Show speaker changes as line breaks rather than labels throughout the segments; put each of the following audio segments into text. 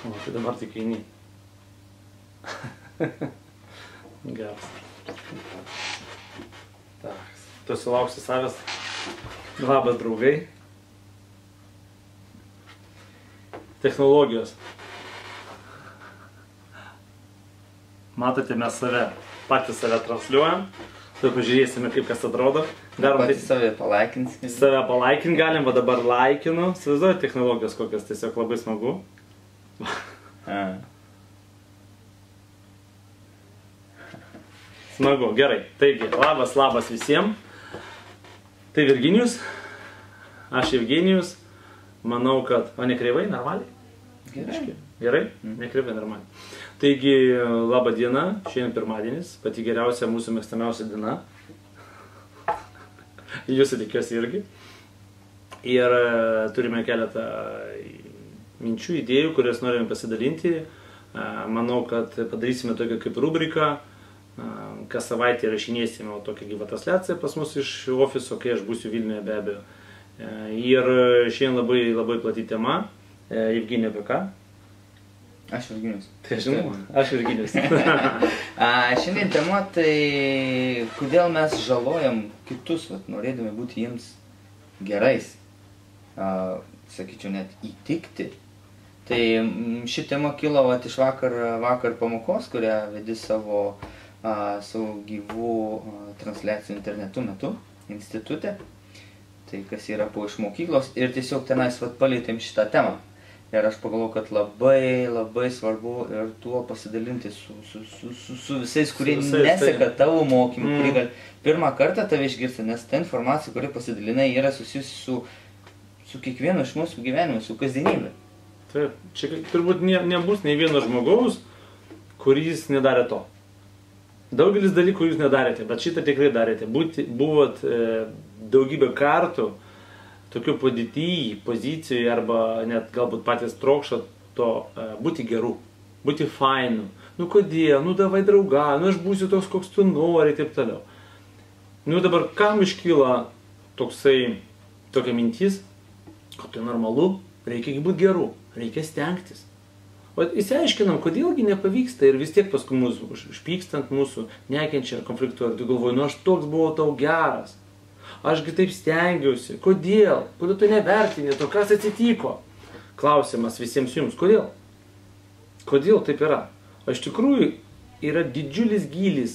O, tai dabar tik eini. Geras. Tak, tu sulauksi savęs. Labas, draugai. Technologijos. Matote, mes patys save transliuojam. Tai pažiūrėsime, kaip kas atrodo.
Patys save palaikins.
Save palaikint galim, va dabar laikinu. Įsivaizduoju technologijos kokios, tiesiog labai smagu. Smagu, gerai. Taigi, labas visiems. Tai Virginijus. Aš Evgenijus. Manau, kad... O nekreivai, normaliai?
Gerai.
Gerai? Nekreivai, normaliai. Taigi, laba diena. Šiandien pirmadienis. Pati geriausia mūsų mėgstamiausia diena. Jūsų tikiuosi irgi. Ir turime keletą minčių, idėjų, kurias norime pasidalinti. Manau, kad padarysime tokią kaip rubriką. Kas savaitę įrašinėsime tokią gyvą transliaciją pas mus iš ofiso, kai aš būsiu Vilniuje be abejo. Ir šiandien labai plati tema. Evgenija, apie ką?
Aš Virginijus.
Tai žinau, aš Virginijus.
Šiandien tema tai kodėl mes žalojam kitus, norėdami būti jiems gerais. Sakyčiau, net įtikti. Tai ši tema kilo iš vakar pamokos, kurią vedi savo gyvų transliacijų internetu metu, institute. Tai kas yra po iš mokyklos ir tiesiog tenais palietėm šitą temą. Ir aš pagalvoju, kad labai svarbu ir tuo pasidalinti su visais, kurie neseka tavo mokymų, kurie gal pirmą kartą tave išgirsta, nes ta informacija, kuri pasidalinai, yra susijusi su kiekvienu iš mūsų gyvenimu, su kasdienybė.
Taip, čia turbūt nebus nei vieno žmogaus, kuris nedarė to. Daugelis dalykų jūs nedarėte, bet šitą tikrai darėte. Buvot daugybę kartų tokiu pozicijoje arba net galbūt patys trokšat to būti geru, būti fainu. Nu kodėl, nu davai drauga, nu aš būsiu toks, koks tu nori ir taip toliau. Nu dabar kam iškyla tokia mintis, kad tai normalu, reikia būti geru, reikia stengtis. O įsiaiškinam, kodėlgi nepavyksta ir vis tiek paskui mūsų užpykstant mūsų, nekenčia ar konfliktuoja. Tu galvoji, nu aš toks buvau tau geras, ašgi taip stengiausi, kodėl tu nevertini to, kas atsitiko? Klausimas visiems jums, kodėl? Kodėl taip yra? O iš tikrųjų yra didžiulis gylis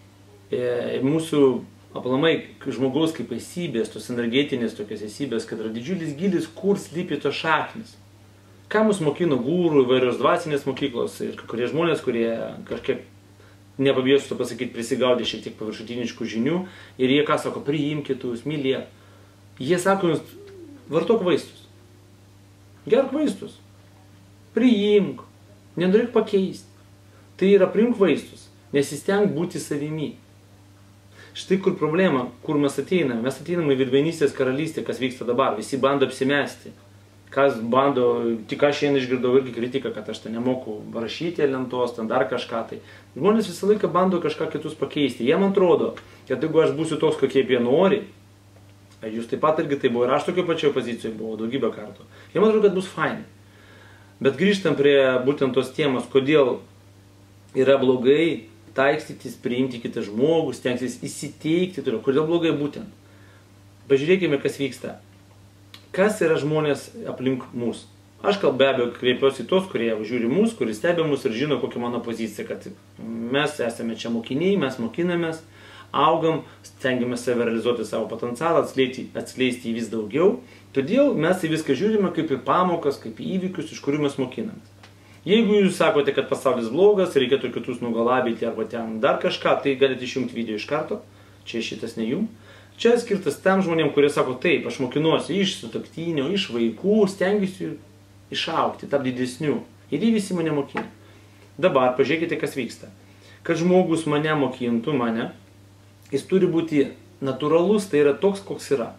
mūsų aplamai žmogaus kaip esybės, tos energetinės tokios esybės, kad yra didžiulis gylis, kur slypi tos šaknis. Ką mus mokino gūrų, įvairios dvasinės mokyklos ir kai kurie žmonės, kurie kažkiek, nepabijosiu to pasakyti, prisigaudė šiek tiek paviršutiniškų žinių ir jie ką sako, priimk kitus, mylėk. Jie sako jums, vartok vaistus, gerk vaistus, priimk, nenorėk pakeisti. Tai yra priimk vaistus, nesistenk būti savimi. Štai kur problema, kur mes ateiname į virvenystės karalystę, kas vyksta dabar, visi bando apsimesti. Kas bando, tik aš šiandien išgirdau irgi kritiką, kad aš nemoku rašyti lentos, ten dar kažką tai. Žmonės visą laiką bando kažką kitus pakeisti. Jiem atrodo, kad jeigu aš būsiu toks, kokie jie nori, jūs taip pat irgi tai buvo ir aš tokio pačioje pozicijoje buvau daugybę kartų. Jiem atrodo, kad bus fain. Bet grįžtam prie būtent tos temos, kodėl yra blogai taikstytis, priimti kitą žmogų, stengtis įsiteikti, kodėl blogai būtent. Pažiūrėkime, kas vyksta. Kas yra žmonės aplink mus? Aš be abejo kreipiuosi į tos, kurie žiūri mus, kurie stebi mus ir žino, kokia mano pozicija, kad mes esame čia mokiniai, mes mokinamės, augam, stengiamės save realizuoti savo potencialą, atskleisti jį vis daugiau. Todėl mes į viską žiūrime kaip į pamokas, kaip į įvykius, iš kurių mes mokinamės. Jeigu jūs sakote, kad pasaulis blogas, reikėtų kitus nugalabyti arba ten dar kažką, tai galite išjungti video iš karto, čia šitas ne jum. Čia skirtas tam žmonėm, kurie sako, taip, aš mokinuosi iš sutuoktinio, iš vaikų, stengiuosi išaugti, tapti didesniu. Ir jie visi mane mokina. Dabar pažiūrėkite, kas vyksta. Kad žmogus mane mokintų, jis turi būti natūralus, tai yra toks, koks yra.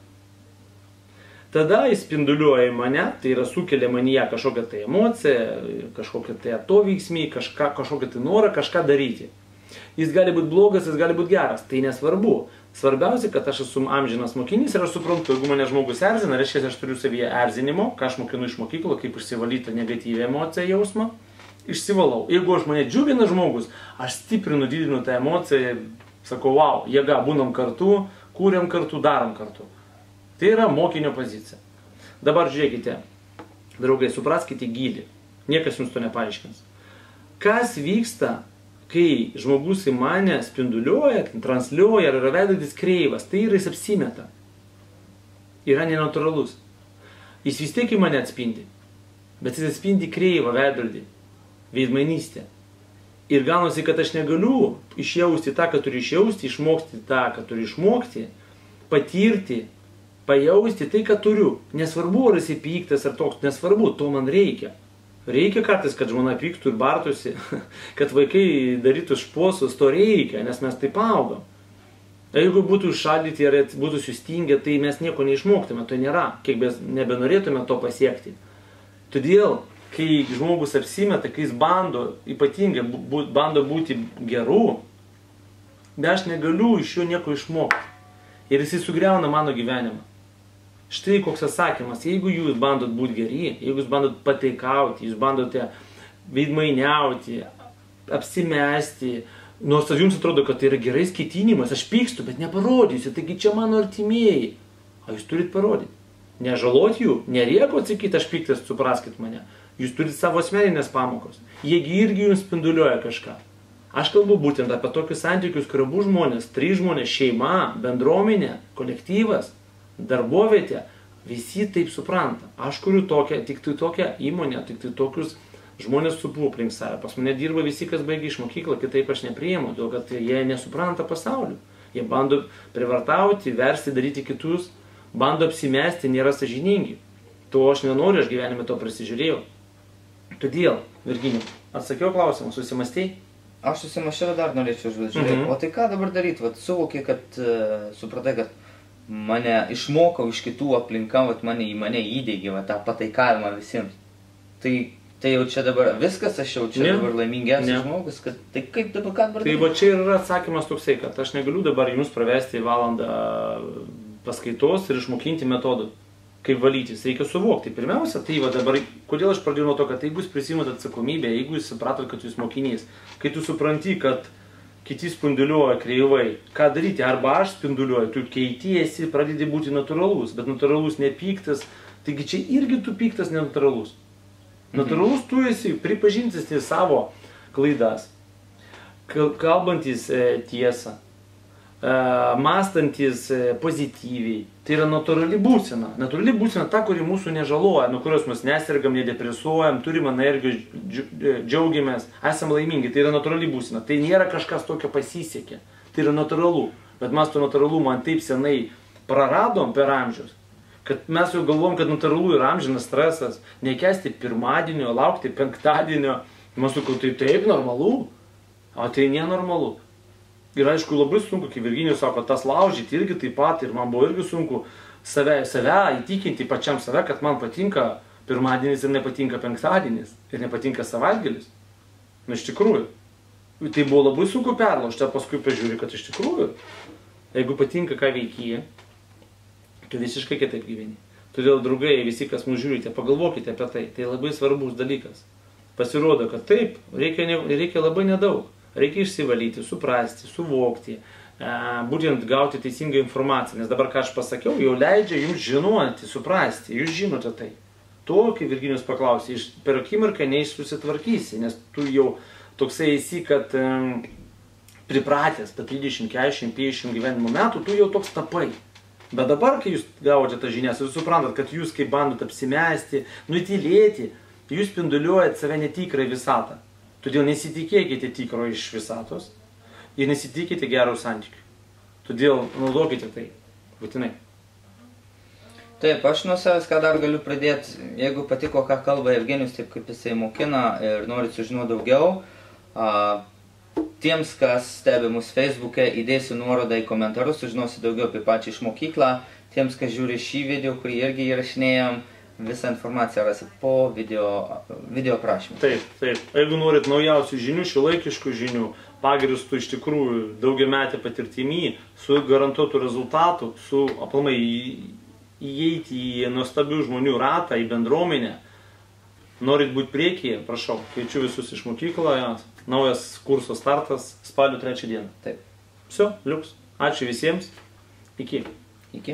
Tada jis spinduliuoja mane, tai yra sukelia manyje kažkokią tai emociją, kažkokią tai atoveiksmį, kažkokią tai norą kažką daryti. Jis gali būti blogas, jis gali būti geras, tai nesvarbu. Svarbiausia, kad aš esu amžinas mokinys ir aš suprantu, jeigu mane žmogus erzina, reiškia, aš turiu savyje erzinimo, ką aš mokinu iš mokyklo, kaip išsivalyti negatyvią emociją, jausmą, išsivalau. Jeigu aš mane džiugina žmogus, aš stiprinu, didinu tą emociją, sakau, wow, jėga, būnam kartu, kūrėm kartu, darom kartu. Tai yra mokinio pozicija. Dabar žiūrėkite, draugai, supraskite gylį. Niekas jums to nepaaiškins. Kas vyksta, kai žmogus į mane spinduliuoja, transliuoja, ar yra veidrodis kreivas, tai yra jis apsimeta. Yra nenatūralus. Jis vis tiek į mane atspindi. Bet jis atspindi kreivą veidrodį, veidmainystę. Ir gaunasi, kad aš negaliu išjausti tą, ką turiu išjausti, išmokti tą, ką turiu išmokti, patirti, pajausti tai, ką turiu. Nesvarbu, ar esi pyktas ar toks, nesvarbu, to man reikia. Reikia kartais, kad žmona pyktų ir bartųsi, kad vaikai darytų šposus, to reikia, nes mes taip augam. Jeigu būtų šaldyti ar būtų sustingę, tai mes nieko neišmoktume, to nėra, kiek mes nebenorėtume to pasiekti. Todėl, kai žmogus apsimeta, kai jis bando, ypatingai bando būti geru, bet aš negaliu iš jo nieko išmokti. Ir jisai sugriauna mano gyvenimą. Štai koks atsakymas, jeigu jūs bandot būti geri, jeigu jūs bandot pataikauti, jūs bandote veidmainiauti, apsimesti, nors jums atrodo, kad tai yra gerais ketinimas, aš pykstu, bet neparodysiu, taigi čia mano artimieji. O jūs turit parodyti. Nežalot jų, nerėko atsakyti, aš pyktas, supraskit mane. Jūs turit savo asmeninės pamokos. Jiegi irgi jums spinduliuoja kažką. Aš kalbu būtent apie tokius santykius, kur abu žmonės, 3 žmonės, šeima, bendruomenė, kolektyvas, darbovietė, visi taip supranta. Aš kuriu tik tai tokią įmonę, tik tai tokius žmonės supu aplink save. Pas mane dirba visi, kas baigia iš mokyklą, kitaip aš nepriimu, todėl kad jie nesupranta pasaulio. Jie bando privartauti, versti, daryti kitus, bando apsimesti, nėra sąžiningi. To aš nenoriu, aš gyvenime to prisižiūrėjau. Todėl, Virginijau, atsakiau klausimą, susimastei?
Aš susimašiau, dar norėčiau žiūrėti. O tai ką dabar daryti? Vat suvokė, kad supratai, kad mane išmokau iš kitų aplinka, vat į mane įdėgė tą pataikavimą visiems. Tai jau čia dabar viskas, aš jau čia dabar laimingiausias žmogus, kad tai kaip dabar ką dabar daryti?
Tai va čia yra atsakymas toksai, kad aš negaliu dabar jums pravesti valandą paskaitos ir išmokinti metodų, kaip valytis. Reikia suvokti. Pirmiausia, tai va dabar, kodėl aš pradėjau nuo to, kad jeigu jūs prisiimat atsakomybę, jeigu jūs supratot, kad jūs mokinys, kai tu supranti, kad kiti spinduliuoja kreivai, ką daryti? Arba aš spinduliuoju, tu keitiesi, pradedi būti natūralus, bet natūralus nepyktas, taigi čia irgi tu piktas nenatūralus. Natūralus tu esi pripažintis savo klaidas, kalbantis tiesą, mąstantis pozityviai. Tai yra natūrali būsena. Natūrali būsena ta, kuri mūsų nežaloja, nuo kurios mes nesergam, nedepresuojam, turim energijos, džiaugiamės, esam laimingi. Tai yra natūrali būsena. Tai nėra kažkas tokio pasisekė. Tai yra natūralu. Bet mes to natūralumą taip senai praradom per amžius, kad mes jau galvom, kad natūralu yra amžinas stresas. Nekesti pirmadienio, laukti penktadienio. Mes sakau, tai taip normalu. O tai nenormalu. Ir aišku, labai sunku, kai Virginijus sako, tas laužyti irgi taip pat, ir man buvo irgi sunku save įtikinti pačiam save, kad man patinka pirmadienis ir nepatinka penktadienis, ir nepatinka savaitgalis. Na, iš tikrųjų. Tai buvo labai sunku perlaužti, paskui pažiūri, kad iš tikrųjų, jeigu patinka, ką veikyje, tu visiškai kitaip gyveni. Todėl, draugai, visi, kas mūsų žiūrite, pagalvokite apie tai. Tai labai svarbus dalykas. Pasirodo, kad taip, reikia labai nedaug. Reikia išsivalyti, suprasti, suvokti, būtent gauti teisingą informaciją. Nes dabar, ką aš pasakiau, jau leidžia jums žinoti, suprasti. Jūs žinote tai. To, kai Virginijus paklausė, per akimirką neišsusitvarkysi, nes tu jau toksai esi, kad pripratęs, per 30, 40, 50 gyvenimo metų, tu jau toks tapai. Bet dabar, kai jūs gavote tą žinias, jūs suprantat, kad jūs kaip bandot apsimesti, nutylėti, jūs spinduliuojat save netikrą visatą. Todėl nesitikėkite tikro iš visatos ir nesitikėkite gerų santykių. Todėl naudokite tai. Būtinai.
Taip, aš nuo savęs ką dar galiu pradėti. Jeigu patiko, ką kalba Evgenijus, taip kaip jisai mokina ir norit sužinoti daugiau, tiems, kas stebi mus Facebook'e, įdėsiu nuorodą į komentarus, sužinosi daugiau apie pačią iš mokyklą. Tiems, kas žiūri šį video, kurį irgi įrašinėjom, visą informaciją rasit po video prašymą.
Taip, taip. Jeigu norit naujausių žinių, šiuolaikiškų žinių, pagrįstų iš tikrųjų daugiametę patirtimį, su garantuotų rezultatų, su aplamai įeiti į nuostabių žmonių ratą, į bendruomenę. Norit būti priekyje, prašau, kviečiu visus iš mokykloje, naujas kurso startas spalio 3 dieną.
Taip.
Все, liuks. Ačiū visiems. Iki.
Iki.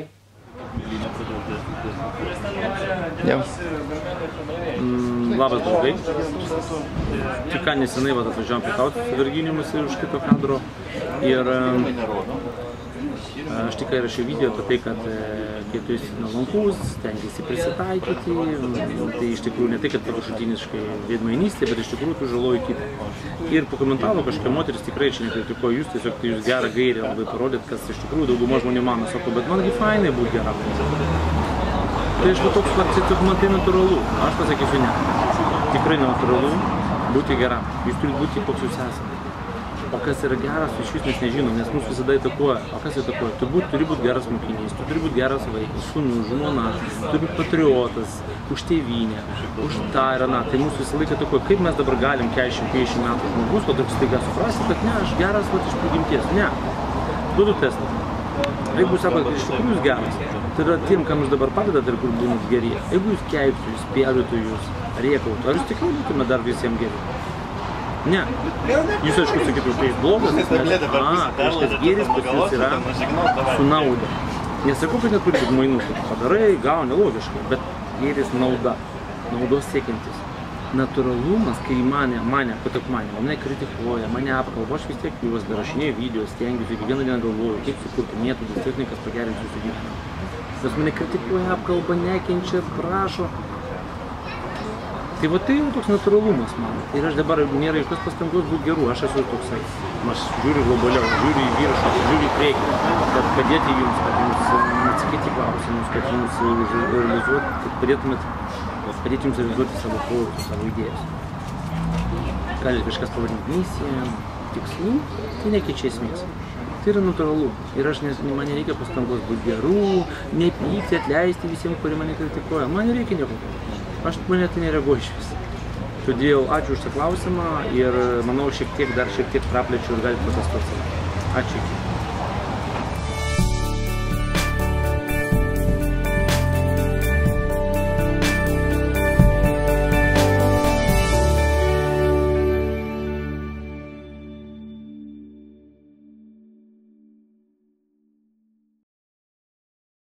Jau. Labas, draugai. Tik ką nesenai atvažiavom pietauti su Virginijumis už kito kadro. Ir aš tik įrašiau video apie tai, kad kai tu esi nuolankus, stengiasi prisitaikyti, tai iš tikrųjų ne tai, kad paviršutiniškai veidmainystė, bet iš tikrųjų tu žaloji kitą. Ir pakomentavo kažkokia moteris, tikrai čia nekritikuoju jūs, tiesiog tai jūs gerą gairę labai parodėt, kas iš tikrųjų dauguma žmonių mano, sako, bet mangi fainai būti geram. Tai aš va toks, man tai natūralu, aš pasakysiu ne. Tikrai natūralu būti geram, jūs turite būti koks jūs esate. O kas yra geras, iš vis mes nežinom, nes mūsų visada įtakoja. O kas įtakoja? Tu turi būti geras mokinys, tu turi būti geras vaikas, sūnus, žmona, tu turi būti patriotas, už tėvynę, už tą ir aną. Tai mūsų visą laiką įtakoja, kaip mes dabar galim 40-50 metų žmogus, o dar staiga suprasti, kad ne, aš geras iš prigimties. Ne. Duodu testą. Jeigu jūs sakote, kad iš tikrųjų jūs geras, tai yra tiem, kam jūs dabar padedat ir kur būnat geri. Jeigu jūs keiktų, jūs spėlytų, jūs rėkautų, ar jūs tikrai būtume dar visiems geri? Ne. Jūs aišku sakytų, tai blogas, nes kažkas gėris pas jūs yra su nauda. Nesakau, kad neturi tik mainų, padarai, gauni logiškai, bet gėris nauda, naudos siekiantis. Natūralumas, kai mane, mane kritikuoja, mane apkalba, aš vis tiek juos darašinėjau video, stengiuosi, kiekvieną dieną galvoju, kaip sukurti metodus, technikas pagerinti jūsų gyvenimą. Nes mane kritikuoja, apkalba, nekenčia, prašo. Tai va tai jau toks natūralumas man. Ir aš dabar nėra jokios pastangos būti geru, aš esu toksai. Aš žiūriu globaliau, žiūriu į viršų, žiūriu į priekį, kad padėti jums, kad jums atsakyti klausimus, kad jums realizuoti, kad padėti jums realizuoti savo projektus, savo idėjas. Gali kažkas pavadinti misiją, tikslų, tai nekeičia esmės. Tai yra natūralu. Ir man nereikia pastangos būti geru, nepykti, atleisti visiems, kurie mane kritikuoja. Man nereikia nieko. Aš mane tai nereaguoju iš vis. Todėl ačiū už tą klausimą ir manau dar šiek tiek praplečiu ir galite patestuoti. Ačiū.